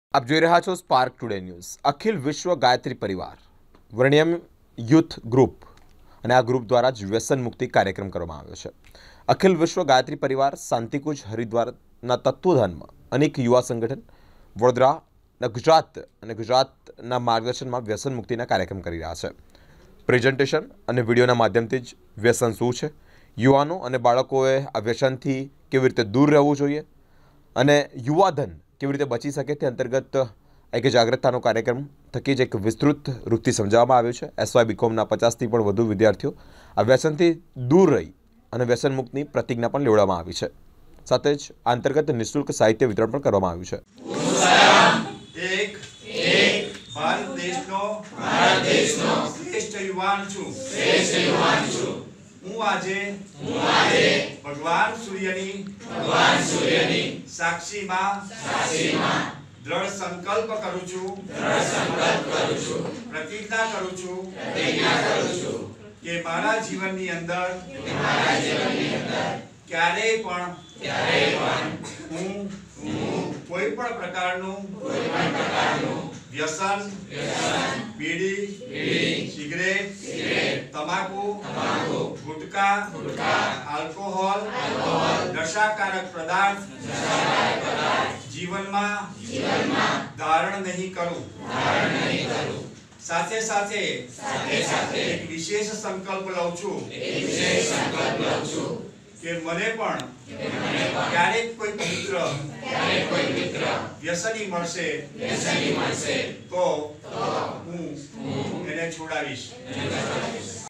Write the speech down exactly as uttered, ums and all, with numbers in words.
આપ જોઈ રહ્યા છો સ્પાર્ક ટુડે ન્યૂઝ। અખિલ વિશ્વ ગાયત્રી પરિવાર વર્ણિયમ યુથ ગ્રુપ અને આ ગ્રુપ દ્વારા જ વ્યસન મુક્તિ કાર્યક્રમ કરવામાં આવ્યો છે। અખિલ વિશ્વ ગાયત્રી પરિવાર શાંતિકુંજ હરિદ્વારના તત્વોધાનમાં અનેક યુવા સંગઠન વડોદરાના ગુજરાત અને ગુજરાતના માર્ગદર્શનમાં વ્યસન મુક્તિના કાર્યક્રમ કરી રહ્યા છે। પ્રેઝન્ટેશન અને વિડીયોના માધ્યમથી જ વ્યસન શું છે, યુવાનો અને બાળકોએ આ વ્યસનથી કેવી રીતે દૂર રહેવું જોઈએ અને યુવાધન કેવી રીતે બચી શકે તે અંતર્ગત એક જાગૃતતાનો કાર્યક્રમ થકી જ એક વિસ્તૃત રૂપથી સમજાવવામાં આવ્યું છે। એસવાય બીકોમના પચાસથી પણ વધુ વિદ્યાર્થીઓ આ વ્યસનથી દૂર રહી અને વ્યસન મુક્તની પ્રતિજ્ઞા પણ લેવડાવવામાં આવી છે। સાથે જ આ અંતર્ગત નિઃશુલ્ક સાહિત્ય વિતરણ પણ કરવામાં આવ્યું છે। એક એક ભારત દેશનો ભારત દેશનો શ્રેષ્ઠ યુવાન છું શ્રેષ્ઠ યુવાન છું હું આજે હું આજે ભગવાન સૂર્યની ભગવાન સૂર્યની સાક્ષીમાં સાક્ષીમાં દ્રઢ સંકલ્પ કરું છું દ્રઢ સંકલ્પ કરું છું પ્રતિજ્ઞા કરું છું પ્રતિજ્ઞા કરું છું કે મારા જીવનની અંદર કે મારા જીવનની અંદર ક્યારેય પણ ક્યારેય પણ હું હું કોઈ પણ પ્રકારનું કોઈ પણ પ્રકારનું વ્યસન વ્યસન બીડી બીડી સિગરેટ સિગરેટ તમાકુ તમાકુ ગુટકા ગુટકા આલ્કોહોલ આલ્કોહોલ નશાકારક પદાર્થ નશાકારક પદાર્થ જીવનમાં જીવનમાં ધારણ નહીં કરું ધારણ નહીં કરું સાથે સાથે સાથે સાથે એક વિશેષ સંકલ્પ લઉં છું એક વિશેષ સંકલ્પ લઉં છું કે મને પણ ક્યારેક કોઈ મિત્ર ક્યારેક કોઈ મિત્ર વ્યસની મળશે વ્યસની મળશે તો હું એને છોડાવીશ।